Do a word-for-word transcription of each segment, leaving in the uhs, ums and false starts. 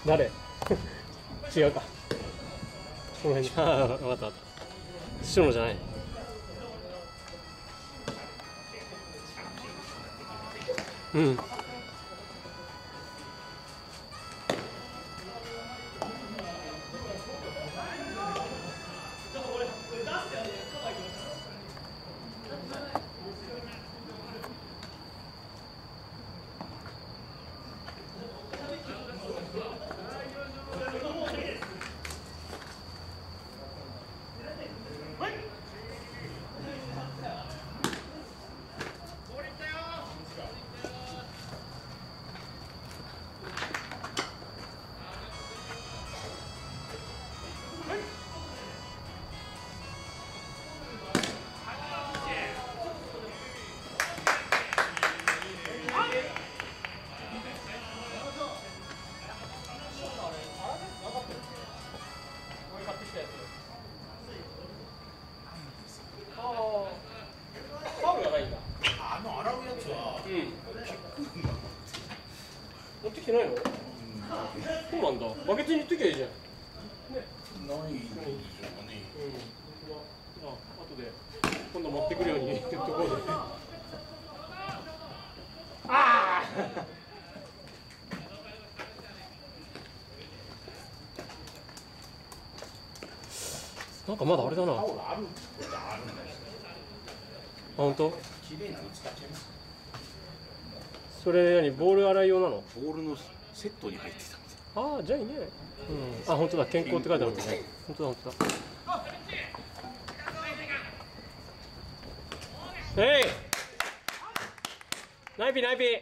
誰違うか。この辺に。ああ、分かった分かった。白のじゃない。うん。持ってきてないの？うん、そうなんだ。バケツに入れときゃいいじゃん。ね。ないんでしょうかね。うん。あ、後で今度持ってくるように言っとこうぜ。ああ。なんかまだあれだな。あ、本当？綺麗なの使っちゃいます。それ何ボール洗い用なの？ ボールのセットに入ってたんです。 ああ、じゃあいいね。うん。あ、本当だ。健康って書いてあるもんね。本当だ本当だ。えい。ナイピーナイピー。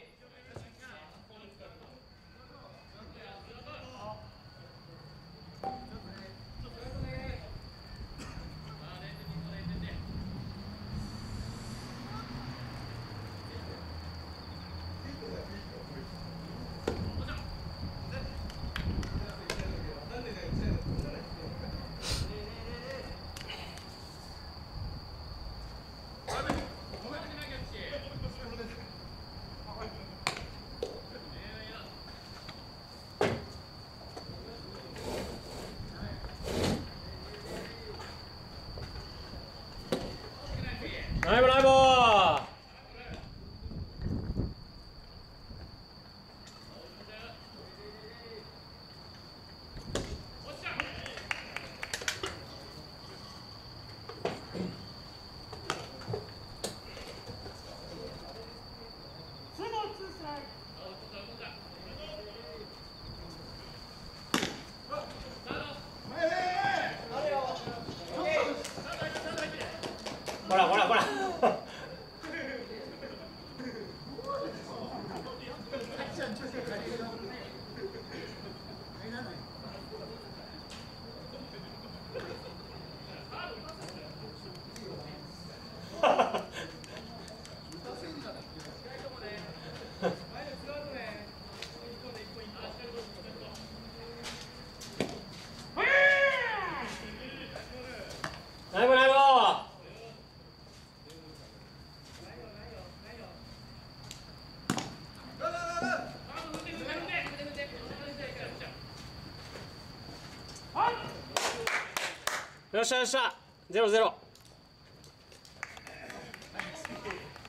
ナイボナイボー。ほらほらほら。ナイボナイボ。よっしゃよっしゃ、ゼロゼロ。